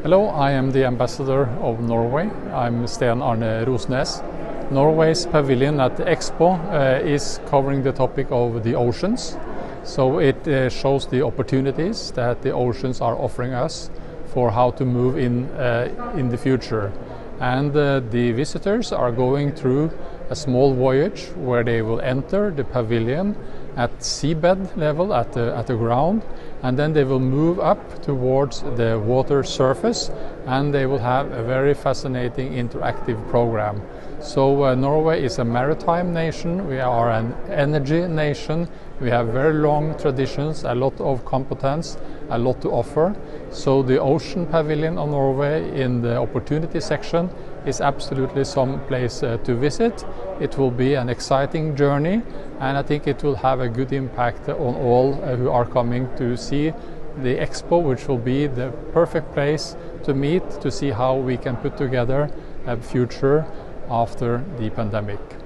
Hello, I am the ambassador of Norway. I'm Sten Arne Rosnes. Norway's pavilion at the Expo is covering the topic of the oceans. So it shows the opportunities that the oceans are offering us for how to move in the future. And the visitors are going through a small voyage where they will enter the pavilion at seabed level, at the ground, and then they will move up towards the water surface, and they will have a very fascinating interactive program. So Norway is a maritime nation, we are an energy nation, we have very long traditions, a lot of competence, a lot to offer. So the Ocean Pavilion of Norway in the opportunity section is absolutely some place to visit. It will be an exciting journey, and I think it will have a good impact on all who are coming to see the Expo, which will be the perfect place to meet, to see how we can put together a future after the pandemic.